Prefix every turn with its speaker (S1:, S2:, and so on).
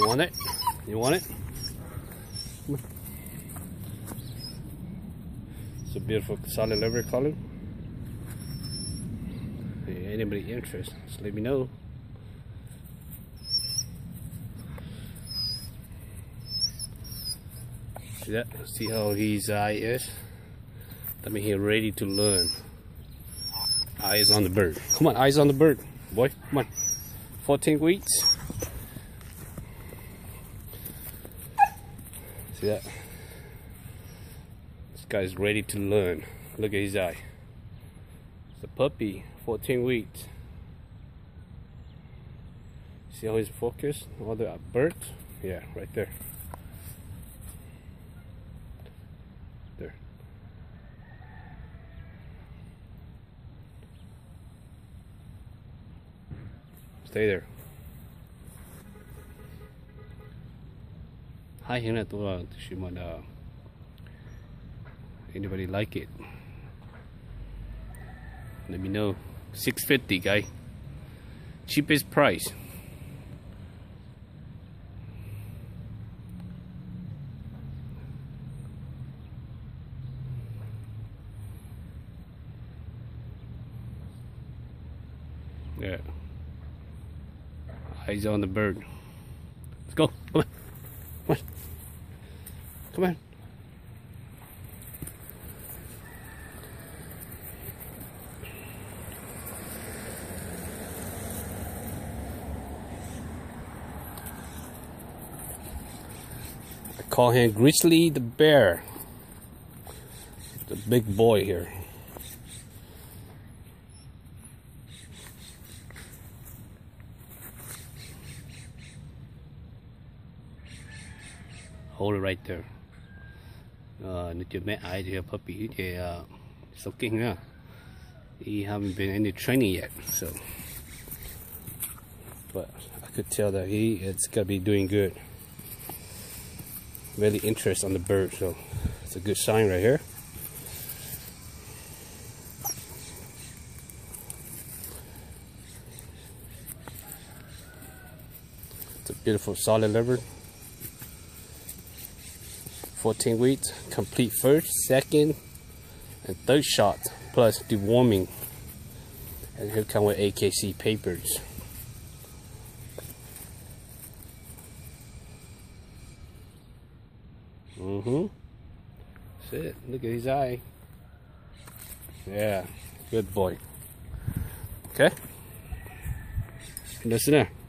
S1: You want it? You want it? Come on. It's a beautiful solid liver color. Hey, anybody interested, just let me know. See that? See how his eye is? That means he's ready to learn. Eyes on the bird. Come on, eyes on the bird. Boy, come on. 14 weeks. See that? This guy's ready to learn. Look at his eye. It's a puppy, 14 weeks. See how he's focused on the bird? Yeah, right there. There. Stay there. Hi, Hina to Shimada. Anybody like it? Let me know. $6.50, guy. Cheapest price. Yeah. Eyes on the bird. Let's go. Come on. Come on. Come on. I call him Grizzly the bear. The big boy here. Hold it right there. Nếu chưa met ai thì puppy thì so kinh ha. He haven't been any training yet, so. But I could tell that he is gonna be doing good. Really interest on the bird, so it's a good sign right here. It's a beautiful solid liver. 14 weeks, complete first, second, and third shot, plus deworming. And he'll come with AKC papers. That's it. Look at his eye. Yeah, good boy. Okay. Listen there.